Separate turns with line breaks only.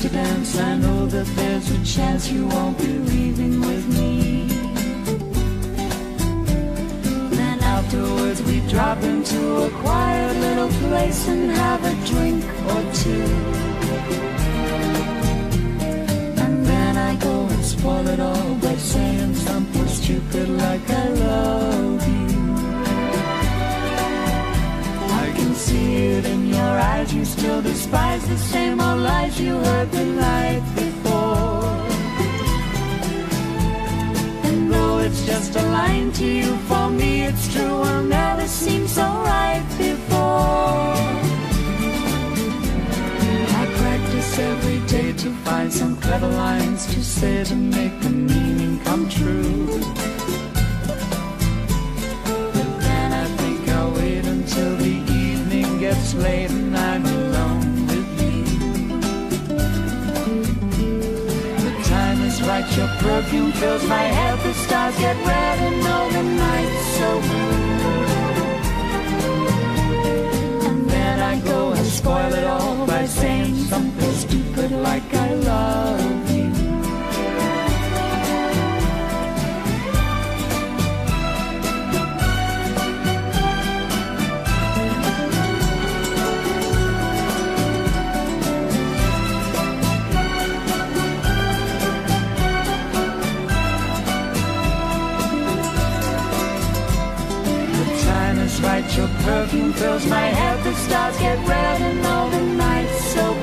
dance, I know that there's a chance you won't be leaving with me. Then afterwards we drop into a quiet little place and have a drink or two. And then I go and spoil it all by saying something stupid like I love you. I can see it in your eyes, you still despise the same old lies you heard the night before. And though it's just a line to you, for me it's true, will never seem so right before. I practice every day to find some clever lines to say to make the meaning come true. But then I think I'll wait until the evening gets late and I'm alone with you. The time is right, your perfume fills my head, the stars get red and all the night's so blue. And then I go and spoil it all by saying something stupid like I love you. Right, your perfume fills my head, the stars get red and all the night's so